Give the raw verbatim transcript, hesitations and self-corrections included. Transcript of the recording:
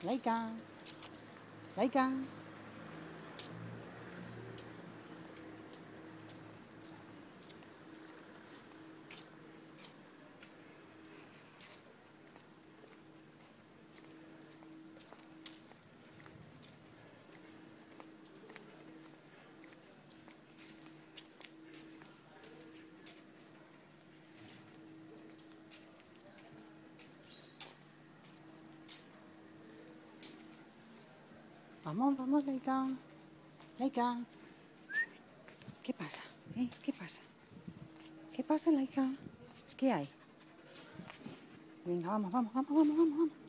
Laika, Laika. Vamos, vamos, Laika. Laika. ¿Qué pasa? ¿Eh? ¿Qué pasa? ¿Qué pasa, Laika? ¿Qué hay? Venga, vamos, vamos, vamos, vamos, vamos, vamos.